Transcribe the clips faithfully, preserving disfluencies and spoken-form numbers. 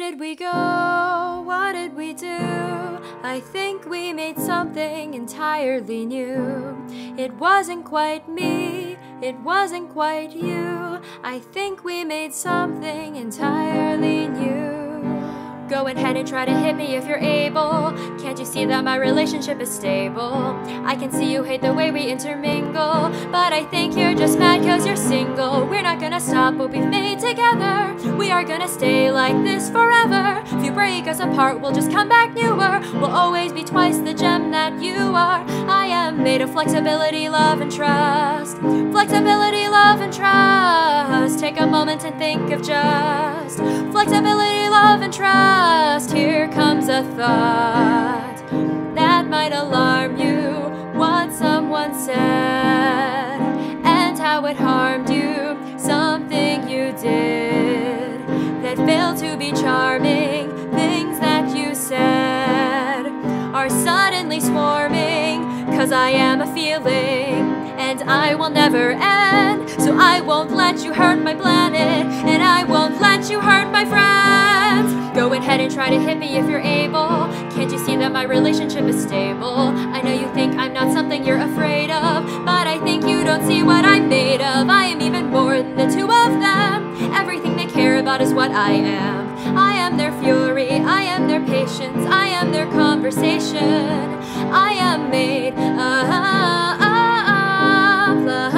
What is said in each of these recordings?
did we go? What did we do? I think we made something entirely new. It wasn't quite me, it wasn't quite you. I think we made something entirely new. Go ahead and try to hit me if you're able. Can't you see that my relationship is stable? I can see you hate the way we intermingle, but I think you're just mad cause you're single. We're not gonna stop what we've made together. We are gonna stay like this forever. If you break us apart, we'll just come back newer. We'll always be twice the gem that you are. I am made of flexibility, love, and trust. Flexibility, love, and trust. Take a moment and think of just flexibility, love, and trust. Here comes a thought that might alarm you. What someone said and how it harmed you. Something you did that failed to be charming. Things that you said are suddenly swarming. Cause I am a feeling and I will never end. So I won't let you hurt my planet, and I won't let you hurt my friends. Go ahead and try to hit me if you're able. Can't you see that my relationship is stable? I know you think I'm not something you're afraid of, but I think you don't see what I'm made of. I am even more than the two of them. Everything they care about is what I am. I am their fury, I am their patience, I am their conversation. I am made of love, love,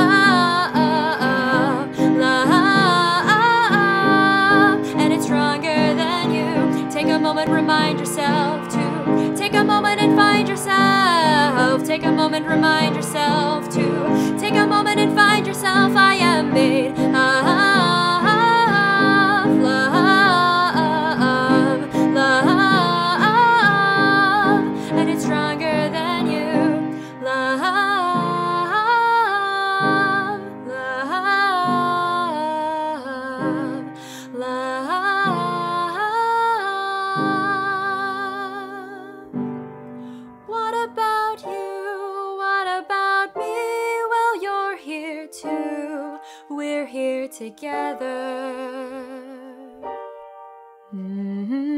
love, and it's stronger than you. Take a moment, remind yourself to take a moment and find yourself. Take a moment, remind yourself to take a moment and find yourself. I am made of love, love, and it's stronger than you. Love, love, love. What about you? What about me? Well, you're here too. We're here together. Mm-hmm.